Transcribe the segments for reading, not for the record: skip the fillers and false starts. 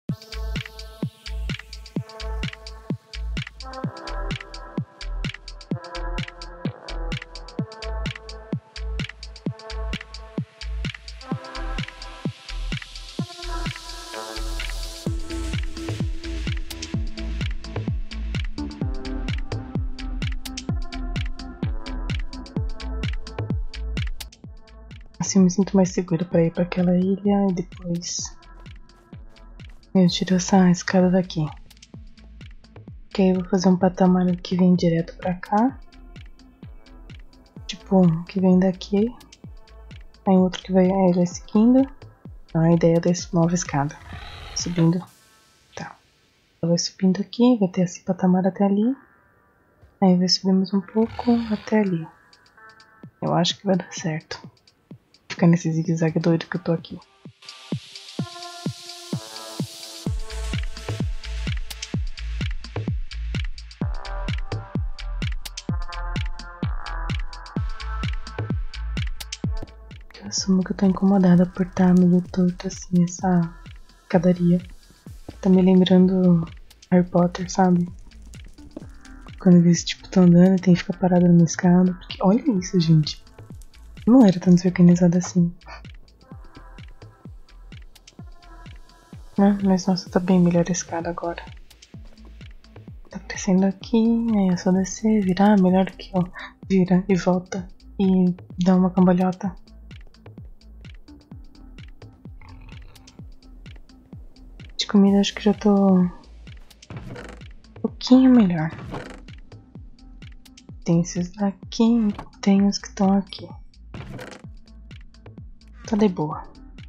Assim eu me sinto mais segura pra ir pra aquela ilha e depois eu tiro essa escada daqui. Que aí eu vou fazer um patamar que vem direto pra cá. Tipo, que vem daqui. Aí outro que vai seguindo. Então a ideia dessa nova escada. Subindo. Tá. Ela vai subindo aqui, vai ter esse patamar até ali. Aí vai subir mais um pouco até ali. Eu acho que vai dar certo. Ficar nesse zigue-zague doido que eu tô aqui. Eu assumo que eu tô incomodada por estar meio torto assim, essa escadaria. Tá me lembrando Harry Potter, sabe? Quando eles tipo estão andando e tem que ficar parado numa escada. Porque olha isso, gente. Não era tão desorganizado assim. Mas nossa, tá bem melhor a escada agora. Tá crescendo aqui, aí é só descer, virar, melhor que ó. Vira e volta e dá uma cambalhota. De comida acho que já tô um pouquinho melhor. Tem esses daqui, tem os que estão aqui. Tá de boa.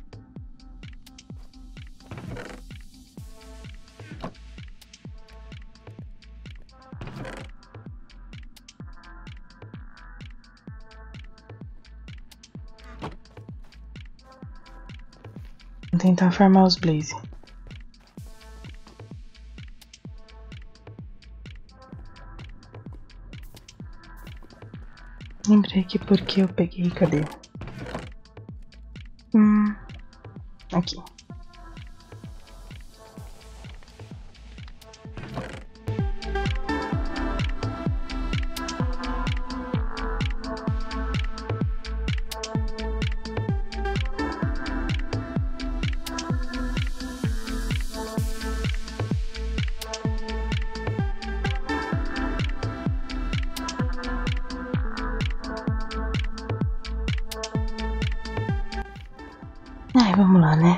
Vou tentar farmar os Blaze. Lembrei aqui porque eu peguei, cadê? Aqui. Ai, vamos lá, né?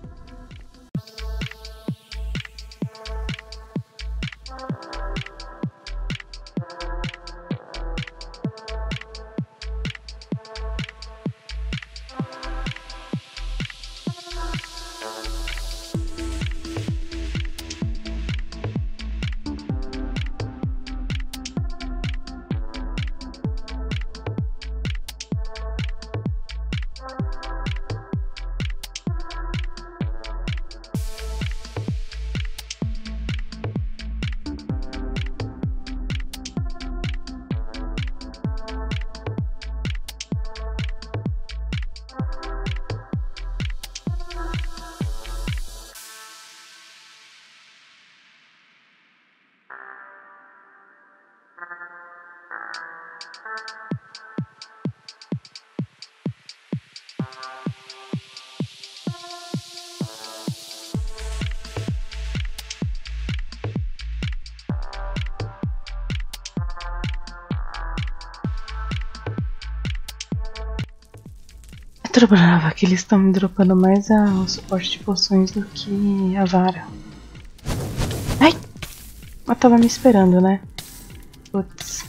Eu tô brava que eles estão me dropando mais o suporte de poções do que a vara. Ai! Eu tava me esperando, né? Putz.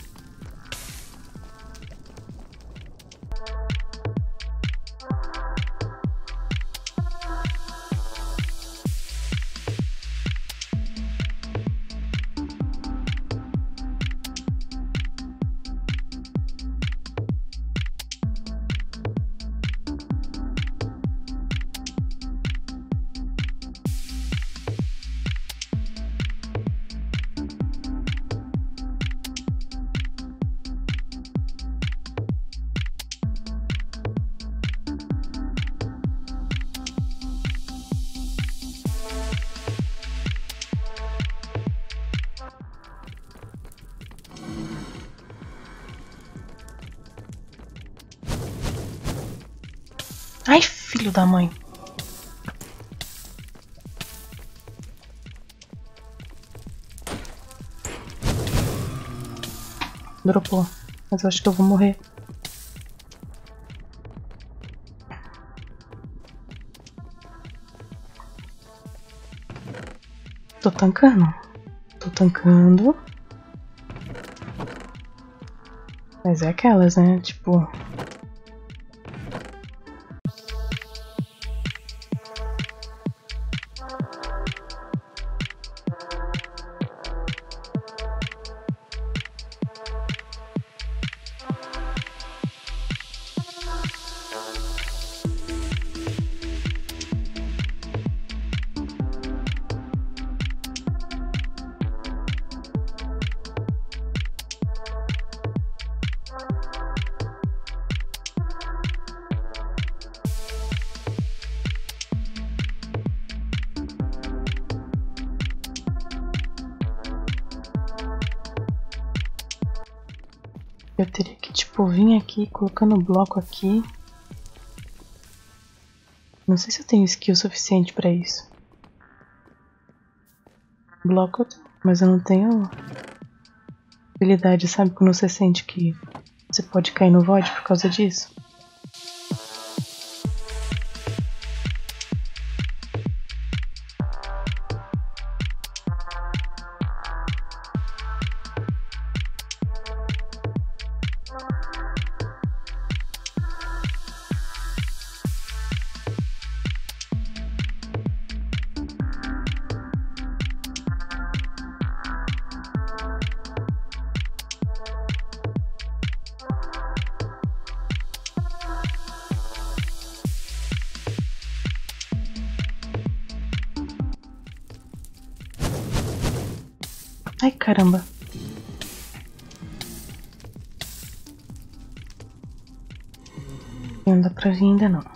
Ai, filho da mãe. Dropou. Mas eu acho que eu vou morrer. Tô tancando. Tô tancando. Mas é aquelas, né? Tipo... Eu teria que, tipo, vir aqui colocando o bloco aqui. Não sei se eu tenho skill suficiente pra isso. Bloco, mas eu não tenho habilidade, sabe? Quando você sente que você pode cair no void por causa disso. Ai, caramba. Não dá pra vir ainda não.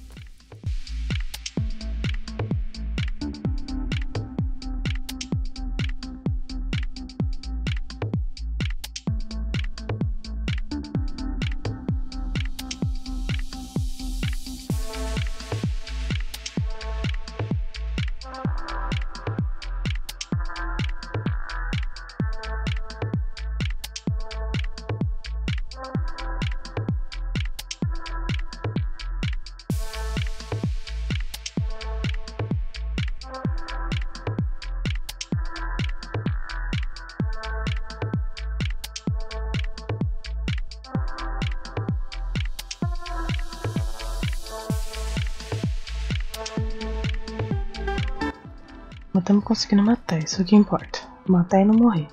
Mas estamos conseguindo matar, isso que importa. Matar e não morrer.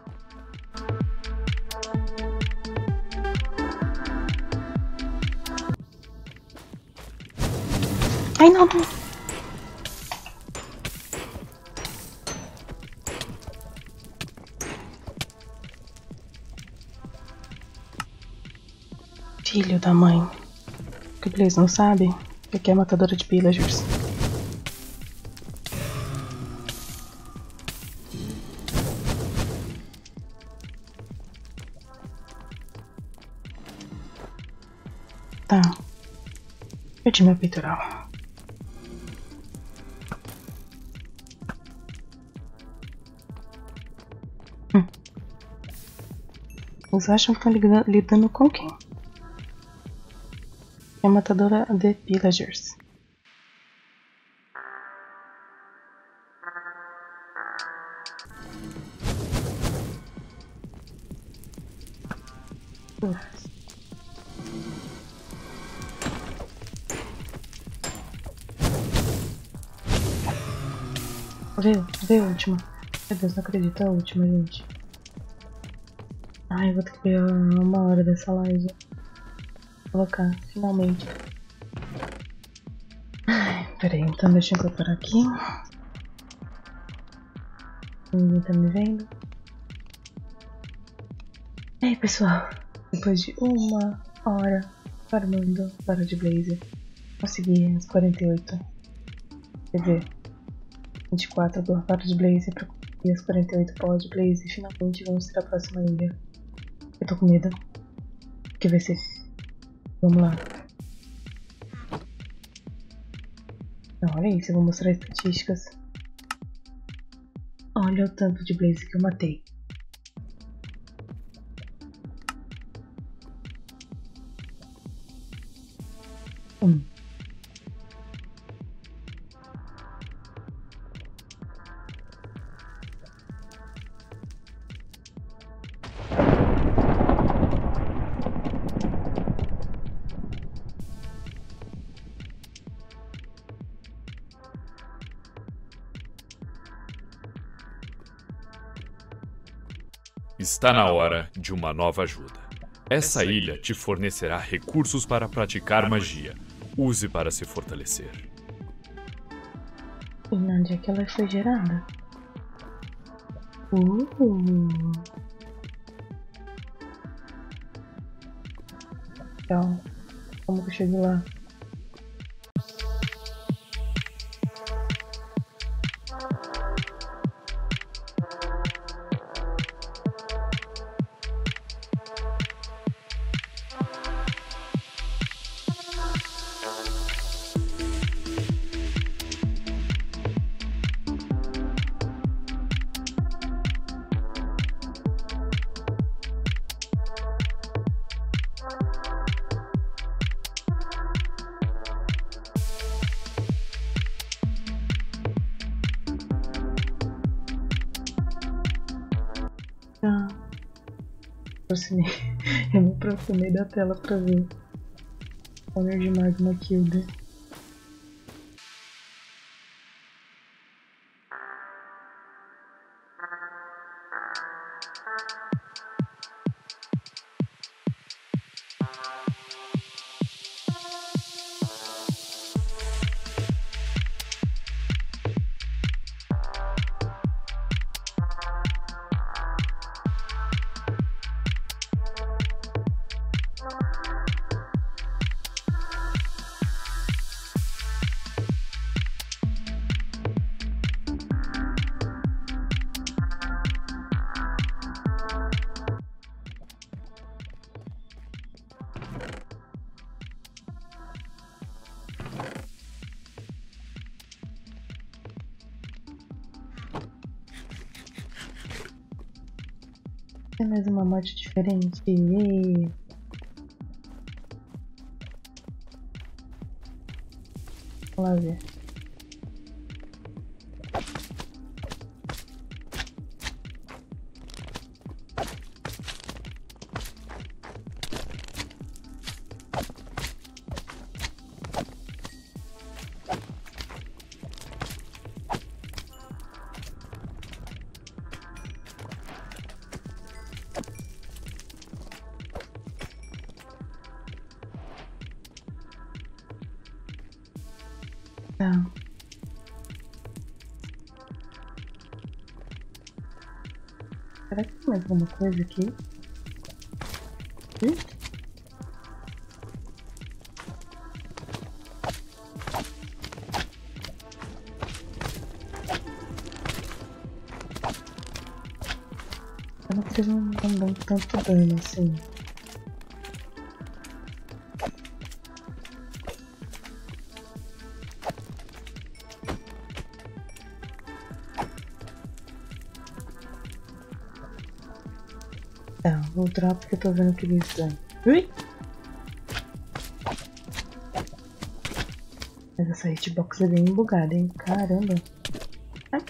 Ai, não, não. Filho da mãe. O que eles não sabem? Que aqui é matadora de villagers. Tá. Perdi meu peitoral. Eles acham que estão lidando com quem? É a matadora de villagers. Veio a última. Meu Deus, não acredito, é a última, gente. Ai, eu vou ter que ver uma hora dessa live. Vou colocar, finalmente. Ai, peraí, então deixa eu incorporar aqui. Ninguém tá me vendo. E aí, pessoal, depois de uma hora farmando para de Blaze, consegui as 48. Quer dizer, 24 para de Blaze para conseguir as 48 pós de Blaze. E finalmente vamos ter a próxima ilha. Eu tô com medo. O que vai ser? Vamos lá. Olha isso, eu vou mostrar estatísticas. Olha o tanto de Blaze que eu matei. Está na hora de uma nova ajuda. Essa ilha te fornecerá recursos para praticar magia. Use para se fortalecer. E onde é que ela foi gerada? Então, como que eu chego lá? Eu me aproximei da tela pra ver. Spawner de Magma Killed. É mais uma morte diferente. Vamos lá ver. Tá. Será que tem mais alguma coisa aqui? Eu não que eles não dão tanto dano assim. Tá, vou drop porque eu tô vendo que eles dão. Ui! Mas essa hitbox é bem bugada, hein? Caramba! Ai.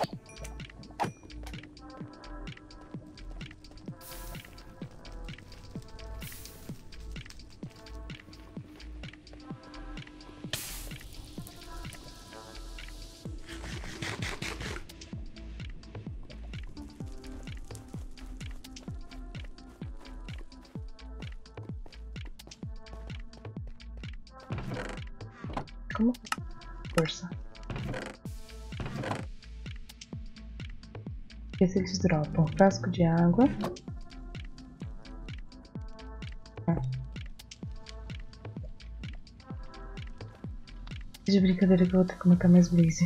Como? Força. Ver se eles dropam. Frasco de água. De brincadeira que eu vou ter que matar mais Blaze.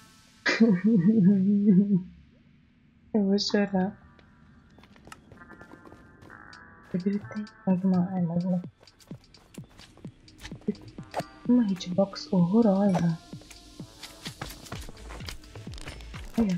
Eu vou chorar. Eu gritei. Mais uma. Ai, mais uma. Uma hitbox horrorosa. Olha.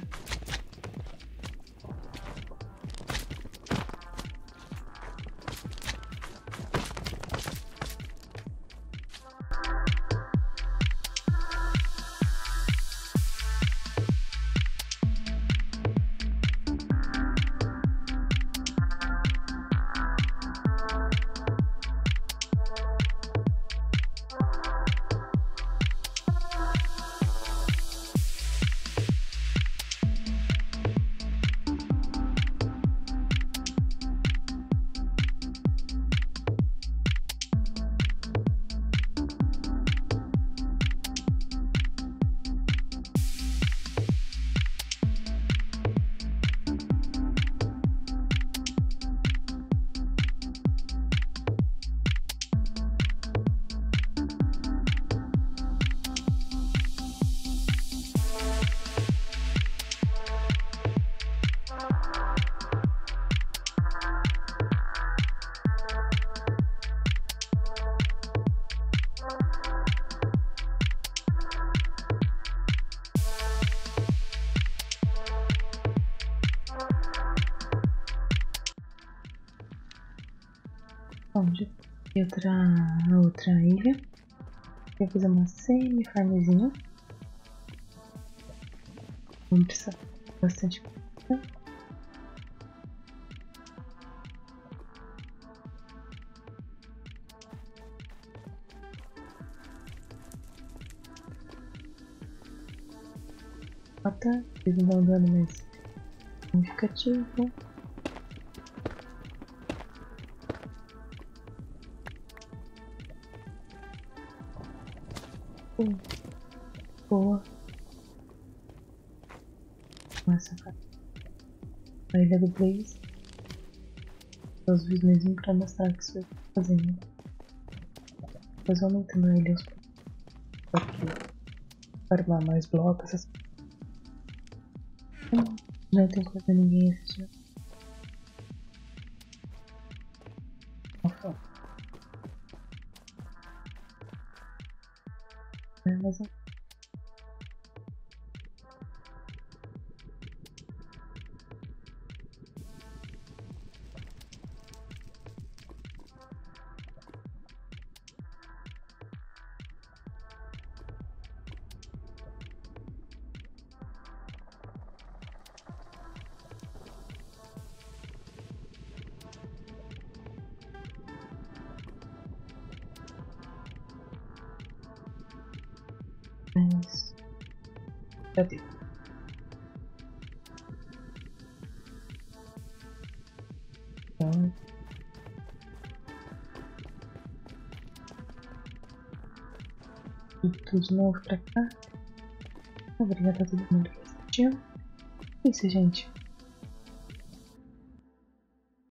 Onde a outra ilha. Eu fiz uma semi-farmzinha. Vamos precisar bastante coisa. Nota, eles não dão dano mais significativo. Boa. Nossa, a ilha do Blaze. Os vídeos pra mostrar o que você está fazendo. Depois aumentando a ilha aos poucos. Aqui. Farmar mais blocos, essas coisas. Não tem coisa ninguém assistir. Mas já deu. Tudo de novo pra cá. Obrigada a todo mundo que assistiu. É isso, gente.